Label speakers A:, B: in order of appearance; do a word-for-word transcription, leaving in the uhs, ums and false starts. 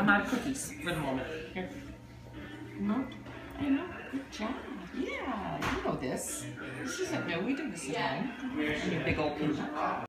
A: out of cookies for the moment. Here. No, I know. Good job. Yeah, you know this. This isn't new. We do this at home. And your big old pincher.